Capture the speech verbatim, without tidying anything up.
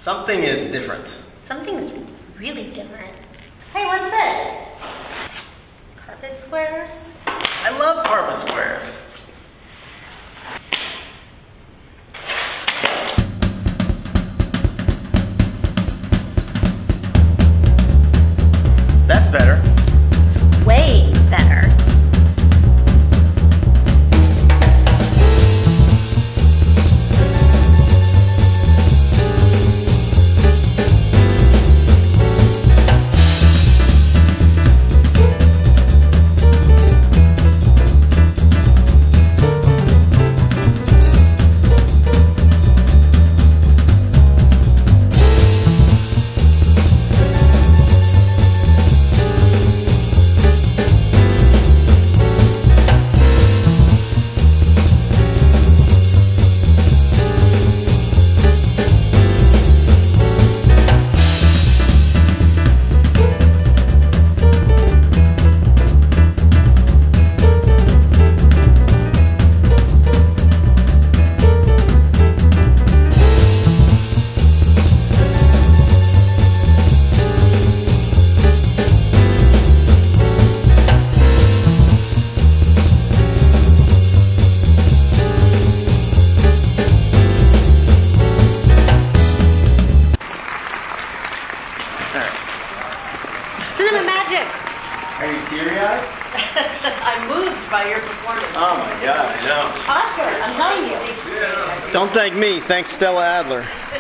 Something is different. Something's really different. Hey, what's this? Carpet squares? I love carpet squares. That's better. It's way better. Cinema magic! Are you teary-eyed? I'm moved by your performance. Oh my God, I know. Oscar, I'm telling you. Don't thank me, thank Stella Adler.